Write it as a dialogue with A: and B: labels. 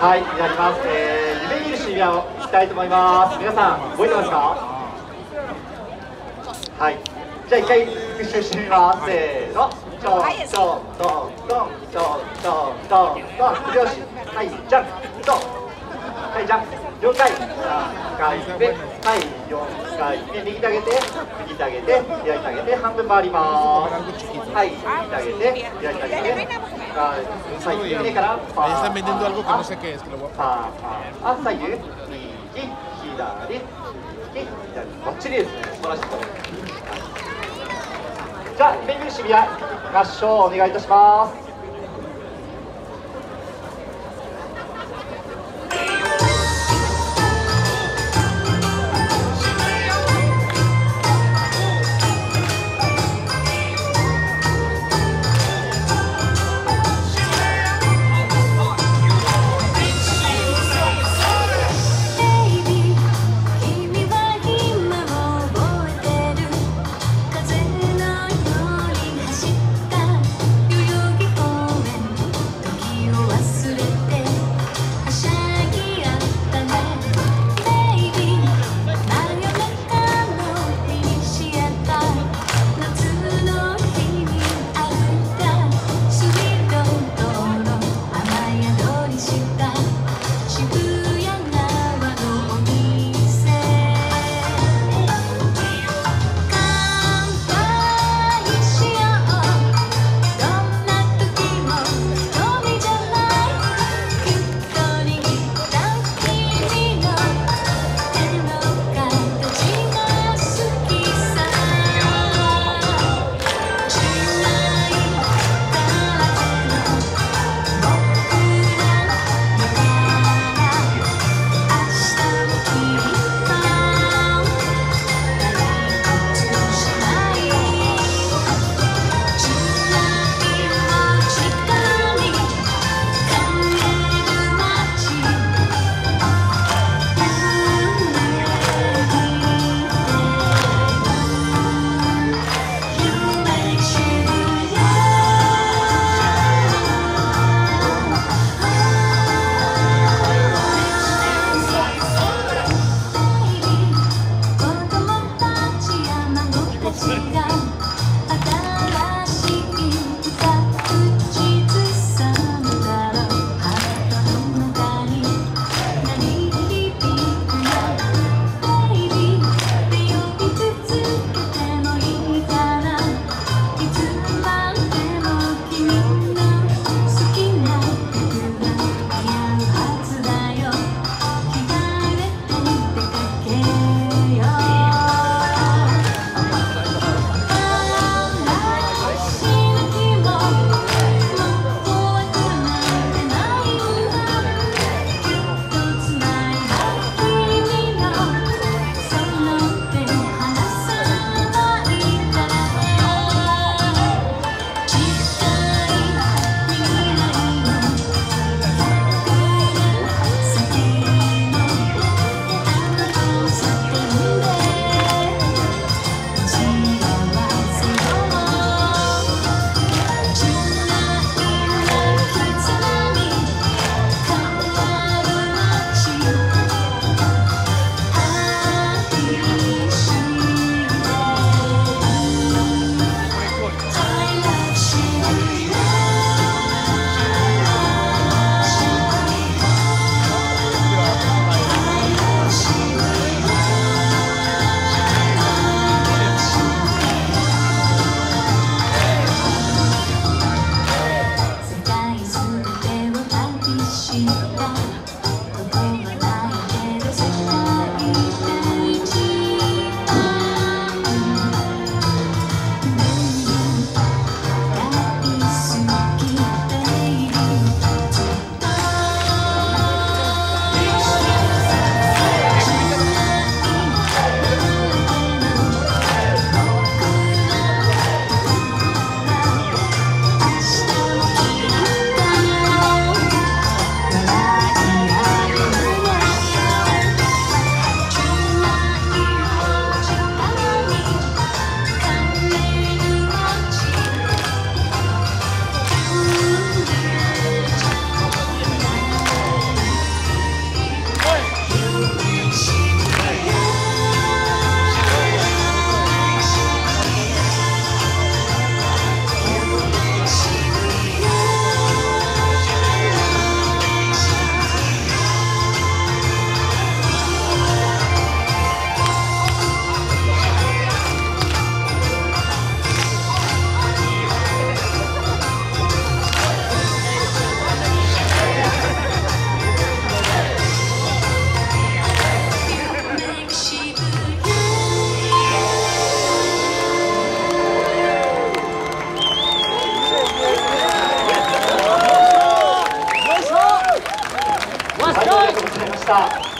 A: はい、になります。夢見る渋谷を行きたいと思います。皆さん、覚えてますか？はい。じゃあ一回復習してみます。せーの。ちょんちょんどんどんちょんちょんどんどん。手拍子。はい、ジャンプ。ドン。はい、ジャンプ。4回。3回目。はい、4回目。右手上げて、右手上げて、左手上げて、半分回ります。はい、右手上げて、左手上げて。はい、右手から。
B: Están vendiendo algo que no sé qué es, que lo voy a...
A: 左右、右、左、右、左。バッチリですね。素晴らしいと思います。じゃあ、夢見る渋谷行きましょう。お願いいたします。
C: 世界すべてを旅し